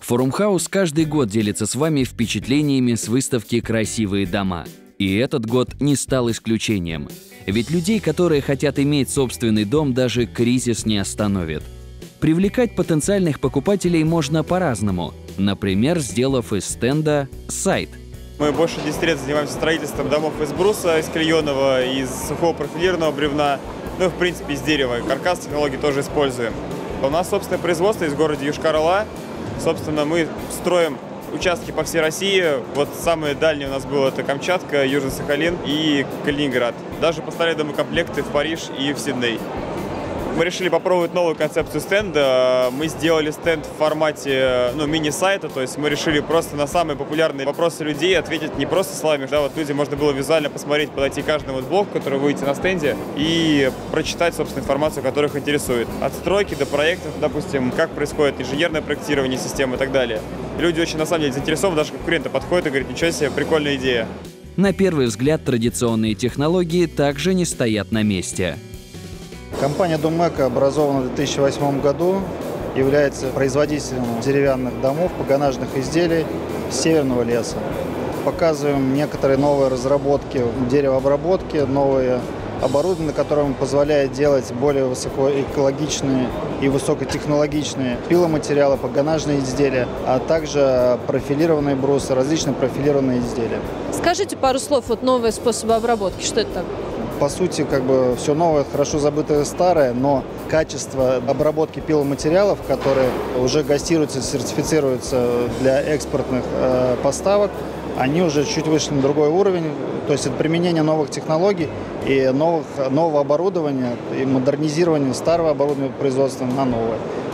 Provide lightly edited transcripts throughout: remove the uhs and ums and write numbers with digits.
Форумхаус каждый год делится с вами впечатлениями с выставки «Красивые дома». И этот год не стал исключением. Ведь людей, которые хотят иметь собственный дом, даже кризис не остановит. Привлекать потенциальных покупателей можно по-разному. Например, сделав из стенда сайт. Мы больше 10 лет занимаемся строительством домов из бруса, из клееного, из сухого профилированного бревна, ну и в принципе из дерева. Каркас технологий тоже используем. У нас собственное производство из города Йошкар-Ола. Собственно, мы строим участки по всей России. Вот самые дальние у нас было это Камчатка, Южный Сахалин и Калининград. Даже поставили домокомплекты в Париж и в Сидней. Мы решили попробовать новую концепцию стенда. Мы сделали стенд в формате мини-сайта, то есть мы решили просто на самые популярные вопросы людей ответить не просто словами, вот людям можно было визуально посмотреть, подойти к каждому блоку, который вы видите на стенде, и прочитать, собственно, информацию, которая их интересует. От стройки до проектов, допустим, как происходит инженерное проектирование системы и так далее. Люди очень, на самом деле, заинтересованы, даже конкуренты подходят и говорят: ничего себе, прикольная идея. На первый взгляд, традиционные технологии также не стоят на месте. Компания Домэко образована в 2008 году, является производителем деревянных домов, погонажных изделий северного леса. Показываем некоторые новые разработки в деревообработке, новые оборудование, которое позволяет делать более высокоэкологичные и высокотехнологичные пиломатериалы, погонажные изделия, а также профилированные брусы, различные профилированные изделия. Скажите пару слов, новые способы обработки, что это такое? По сути, все новое, хорошо забытое старое, но качество обработки пиломатериалов, которые уже гастируются, сертифицируются для экспортных поставок, они уже чуть вышли на другой уровень. То есть это применение новых технологий и нового оборудования, и модернизирование старого оборудования производства на новое,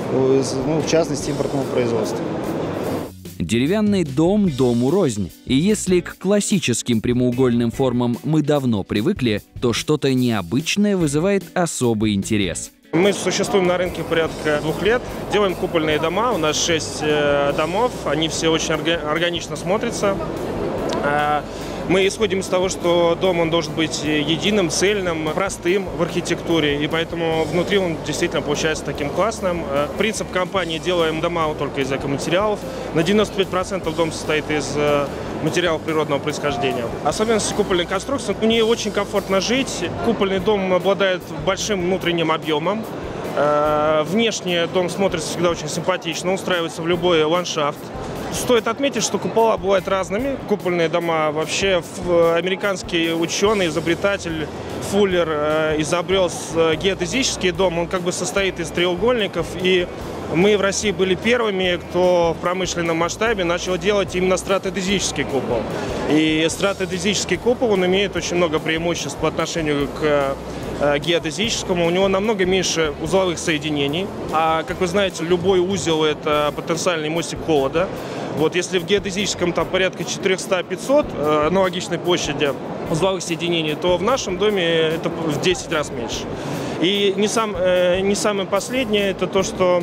в частности, импортного производства. Деревянный дом дому рознь. И если к классическим прямоугольным формам мы давно привыкли, то что-то необычное вызывает особый интерес. Мы существуем на рынке порядка 2 лет, делаем купольные дома, у нас 6 домов, они все очень органично смотрятся. Мы исходим из того, что дом он должен быть единым, цельным, простым в архитектуре, и поэтому внутри он действительно получается таким классным. Принцип компании: делаем дома только из экоматериалов. На 95% дом состоит из материалов природного происхождения. Особенности купольной конструкции: в ней очень комфортно жить. Купольный дом обладает большим внутренним объемом. Внешне дом смотрится всегда очень симпатично, устраивается в любой ландшафт. Стоит отметить, что купола бывают разными. Купольные дома вообще американский ученый, изобретатель Фуллер изобрел геодезический дом. Он состоит из треугольников, и мы в России были первыми, кто в промышленном масштабе начал делать именно стратодезический купол. И стратодезический купол, он имеет очень много преимуществ по отношению к геодезическому. У него намного меньше узловых соединений. А, как вы знаете, любой узел – это потенциальный мостик холода. Если в геодезическом там порядка 400-500 аналогичной площади узловых соединений, то в нашем доме это в 10 раз меньше. И не самое последнее – это то, что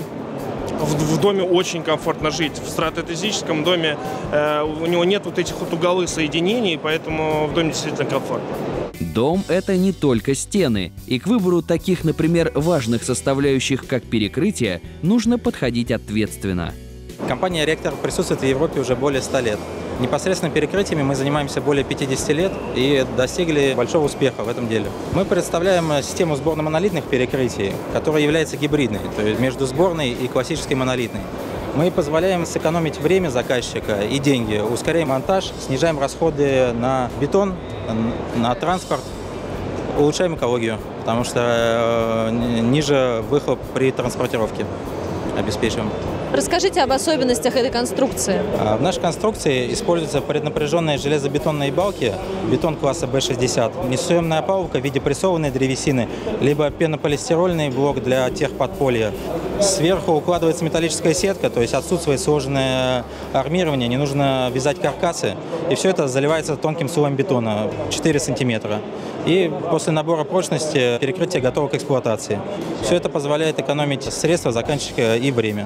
в доме очень комфортно жить. В стратодезическом доме у него нет этих угловых соединений, поэтому в доме действительно комфортно. Дом – это не только стены, и к выбору таких, например, важных составляющих, как перекрытие, нужно подходить ответственно. Компания «Ректор» присутствует в Европе уже более 100 лет. Непосредственно перекрытиями мы занимаемся более 50 лет и достигли большого успеха в этом деле. Мы представляем систему сборно-монолитных перекрытий, которая является гибридной, то есть между сборной и классической монолитной. Мы позволяем сэкономить время заказчика и деньги, ускоряем монтаж, снижаем расходы на бетон, на транспорт, улучшаем экологию, потому что ниже выхлоп при транспортировке обеспечиваем. Расскажите об особенностях этой конструкции. В нашей конструкции используются преднапряженные железобетонные балки, бетон класса B60, несъемная опалубка в виде прессованной древесины, либо пенополистирольный блок для техподполья. Сверху укладывается металлическая сетка, то есть отсутствует сложное армирование, не нужно вязать каркасы, и все это заливается тонким слоем бетона 4 сантиметра. И после набора прочности перекрытие готово к эксплуатации. Все это позволяет экономить средства заказчика и время.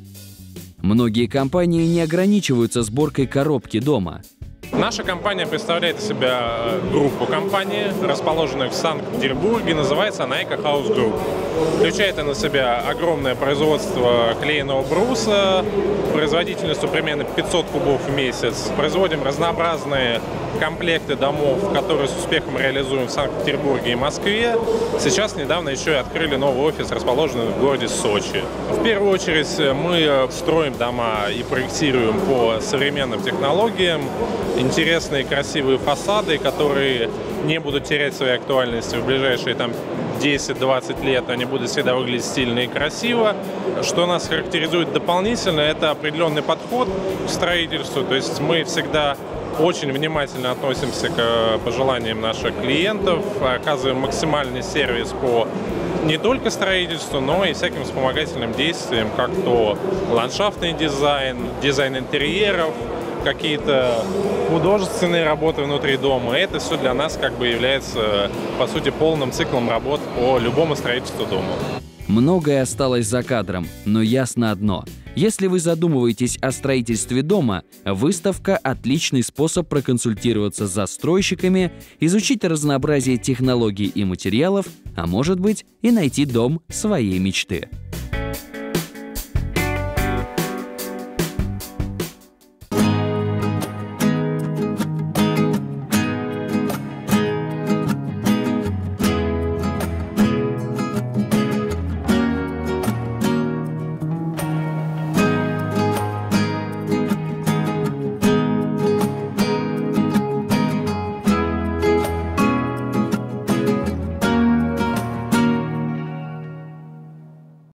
Многие компании не ограничиваются сборкой коробки дома. Наша компания представляет из себя группу компаний, расположенную в Санкт-Петербурге. Называется она Eco House Group. Включает на себя огромное производство клееного бруса, производительностью примерно 500 кубов в месяц. Производим разнообразные комплекты домов, которые с успехом реализуем в Санкт-Петербурге и Москве. Сейчас недавно еще и открыли новый офис, расположенный в городе Сочи. В первую очередь мы строим дома и проектируем по современным технологиям. Интересные красивые фасады, которые не будут терять своей актуальности в ближайшие 10-20 лет, они будут всегда выглядеть стильно и красиво. Что нас характеризует дополнительно, это определенный подход к строительству. То есть мы всегда очень внимательно относимся к пожеланиям наших клиентов, оказываем максимальный сервис по не только строительству, но и всяким вспомогательным действиям, как то ландшафтный дизайн, дизайн интерьеров, какие-то художественные работы внутри дома. И это все для нас является, по сути, полным циклом работ по любому строительству дома. Многое осталось за кадром, но ясно одно. Если вы задумываетесь о строительстве дома, выставка – отличный способ проконсультироваться с застройщиками, изучить разнообразие технологий и материалов, а может быть и найти дом своей мечты.